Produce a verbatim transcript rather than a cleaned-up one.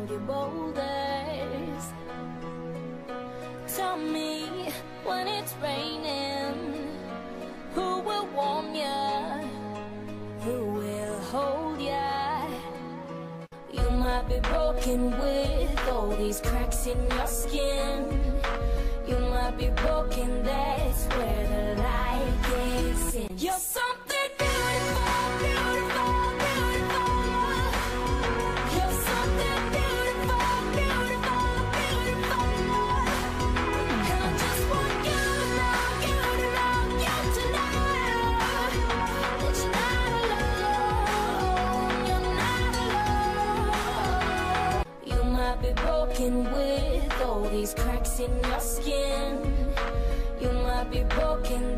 all your boulders. Tell me when it's raining, who will warm ya? Who will hold ya? You might be broken with all these cracks in your skin. You might be broken, that's where the light gets in. You're something beautiful, beautiful, beautiful. You're something beautiful, beautiful, beautiful. And I just want you to know, you to know, you to know that you're not alone, you're not alone. You might be broken with all these cracks in your skin. You might be broken,